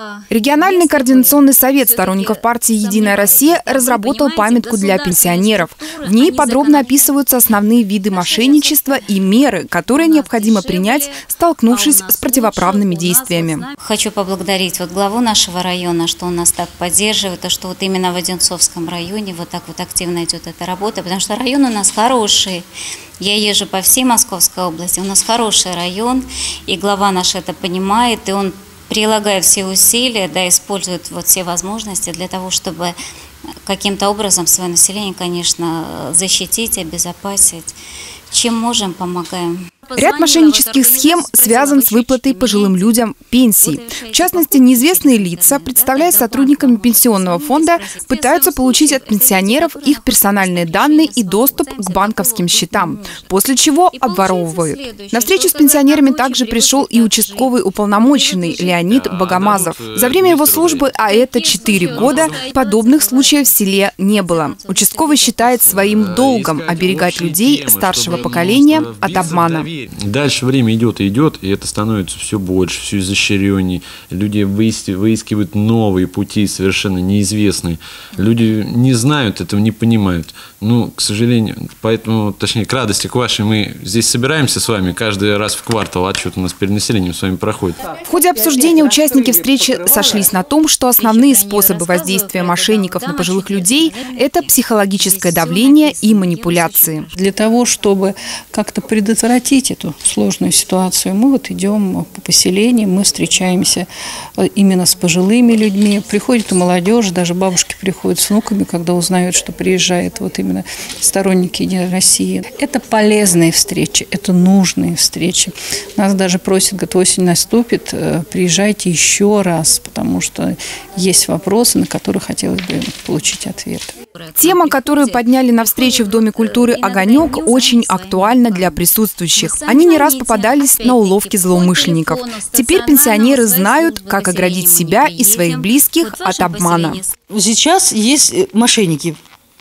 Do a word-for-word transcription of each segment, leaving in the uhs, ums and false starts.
Региональный координационный совет сторонников партии «Единая Россия» разработал памятку для пенсионеров. В ней подробно описываются основные виды мошенничества и меры, которые необходимо принять, столкнувшись с противоправными действиями. Хочу поблагодарить вот главу нашего района, что он нас так поддерживает, и что вот именно в Одинцовском районе вот так вот активно идет эта работа, потому что район у нас хороший. Я езжу по всей Московской области, у нас хороший район, и глава наш это понимает, и он прилагая все усилия, да, использует вот все возможности для того, чтобы каким-то образом свое население, конечно, защитить, обезопасить. Чем можем, помогаем. Ряд мошеннических схем связан с выплатой пожилым людям пенсий. В частности, неизвестные лица, представляясь сотрудниками пенсионного фонда, пытаются получить от пенсионеров их персональные данные и доступ к банковским счетам, после чего обворовывают. На встречу с пенсионерами также пришел и участковый уполномоченный Леонид Богомазов. За время его службы, а это четыре года, подобных случаев в селе не было. Участковый считает своим долгом оберегать людей старшего поколения от обмана. Дальше время идет и идет, и это становится все больше, все изощреннее. Люди выискивают новые пути, совершенно неизвестные. Люди не знают этого, не понимают. Ну, к сожалению, поэтому, точнее, к радости к вашей, мы здесь собираемся с вами каждый раз в квартал, отчет у нас перед населением с вами проходит. В ходе обсуждения участники встречи сошлись на том, что основные способы воздействия мошенников на пожилых людей – это психологическое давление и манипуляции. Для того, чтобы как-то предотвратить эту сложную ситуацию, мы вот идем по поселениям, мы встречаемся именно с пожилыми людьми, приходит и молодежь, даже бабушки приходят с внуками, когда узнают, что приезжает вот именно сторонники «Единой России». Это полезные встречи, это нужные встречи. Нас даже просят, говорят, осень наступит, приезжайте еще раз, потому что есть вопросы, на которые хотелось бы получить ответ. Тема, которую подняли на встрече в Доме культуры «Огонек», очень актуальна для присутствующих. Они не раз попадались на уловки злоумышленников. Теперь пенсионеры знают, как оградить себя и своих близких от обмана. Сейчас есть мошенники.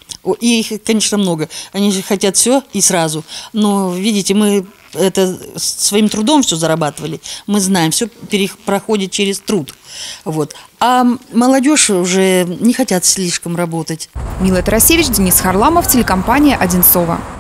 И их, конечно, много. Они же хотят все и сразу. Но, видите, мы это своим трудом все зарабатывали. Мы знаем, все проходит через труд. Вот. А молодежь уже не хотят слишком работать. Мила Тарасевич, Денис Харламов, телекомпания «Одинцово».